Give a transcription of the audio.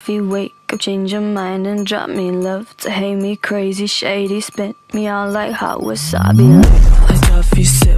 coffee, wake up, change your mind and drop me love. To hate me crazy, shady, spin me out like hot wasabi. Like coffee, sip